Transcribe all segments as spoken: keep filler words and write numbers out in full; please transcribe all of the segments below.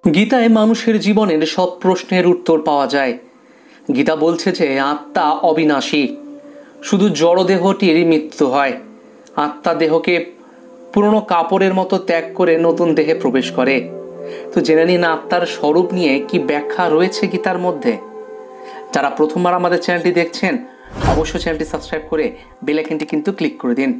গীতায় মানুষের জীবনের সব প্রশ্নের উত্তর পাওয়া যায়। গীতা বলছে যে আত্মা অবিনাশী, শুধু জড়দেহটিরই মৃত্যু হয়। আত্মা দেহকে পুরনো কাপড়ের মতো ত্যাগ করে নতুন দেহে প্রবেশ করে। তো জেনে নিন আত্মার স্বরূপ নিয়ে কি ব্যাখ্যা রয়েছে গীতার মধ্যে। যারা প্রথমবার আমাদের চ্যানেলটি দেখছেন অবশ্যই চ্যানেলটি সাবস্ক্রাইব করে বেল আইকনটি কিন্তু ক্লিক করে দিন।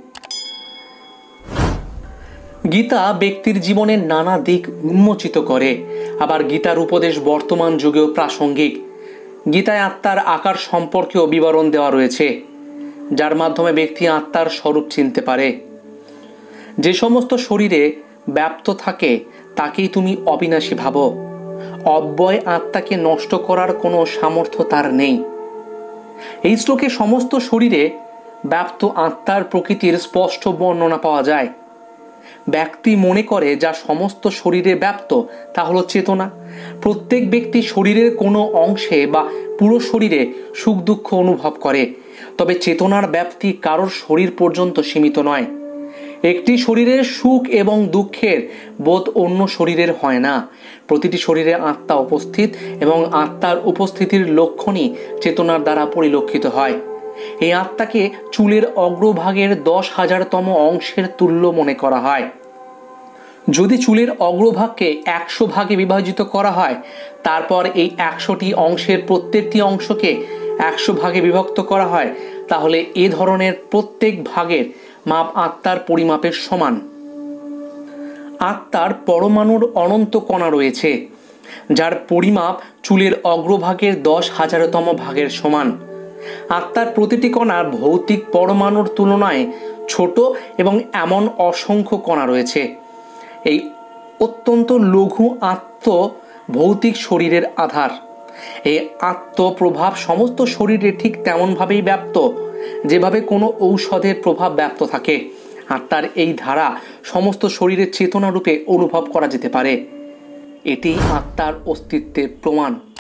গীতা ব্যক্তির জীবনের নানা দিক উন্মোচিত করে, আবার গীতার উপদেশ বর্তমান যুগেও প্রাসঙ্গিক। গীতায় আত্মার আকার সম্পর্কেও বিবরণ দেওয়া রয়েছে, যার মাধ্যমে ব্যক্তি আত্মার স্বরূপ চিনতে পারে। যে সমস্ত শরীরে ব্যাপ্ত থাকে তাকেই তুমি অবিনাশী ভাবো। অব্যয় আত্মাকে নষ্ট করার কোনো সামর্থ্য তার নেই। এই শ্লোকে সমস্ত শরীরে ব্যাপ্ত আত্মার প্রকৃতির স্পষ্ট বর্ণনা পাওয়া যায়। ব্যক্তি মনে করে যা সমস্ত শরীরে ব্যাপ্ত তা হলো চেতনা। প্রত্যেক ব্যক্তি শরীরের কোনো অংশে বা পুরো শরীরে সুখ দুঃখ অনুভব করে, তবে চেতনার ব্যাপ্তি কারোর শরীর পর্যন্ত সীমিত নয়। একটি শরীরের সুখ এবং দুঃখের বোধ অন্য শরীরের হয় না। প্রতিটি শরীরে আত্মা উপস্থিত এবং আত্মার উপস্থিতির লক্ষণই চেতনার দ্বারা পরিলক্ষিত হয়। এই আত্মাকে চুলের অগ্রভাগের দশ হাজারতম অংশের তুল্য মনে করা হয়। যদি চুলের অগ্রভাগকে একশো ভাগে বিভাজিত করা হয়, তারপর এই একশোটি অংশের প্রত্যেকটি অংশকে একশো ভাগে বিভক্ত করা হয়, তাহলে এ ধরনের প্রত্যেক ভাগের মাপ আত্মার পরিমাপের সমান। আত্মার পরমাণুর অনন্ত কণা রয়েছে, যার পরিমাপ চুলের অগ্রভাগের দশ হাজারতম ভাগের সমান। আত্মার প্রতিটি কণা ভৌতিক পরমাণুর তুলনায় ছোট এবং এমন অসংখ্য কণা রয়েছে। এই অত্যন্ত লঘু আত্ম ভৌতিক শরীরের আধার। এই আত্মপ্রভাব সমস্ত শরীরে ঠিক তেমনভাবেই ব্যাপ্ত যেভাবে কোনো ঔষধের প্রভাব ব্যাপ্ত থাকে। আত্মার এই ধারা সমস্ত শরীরের চেতনা রূপে অনুভব করা যেতে পারে। এটি আত্মার অস্তিত্বের প্রমাণ।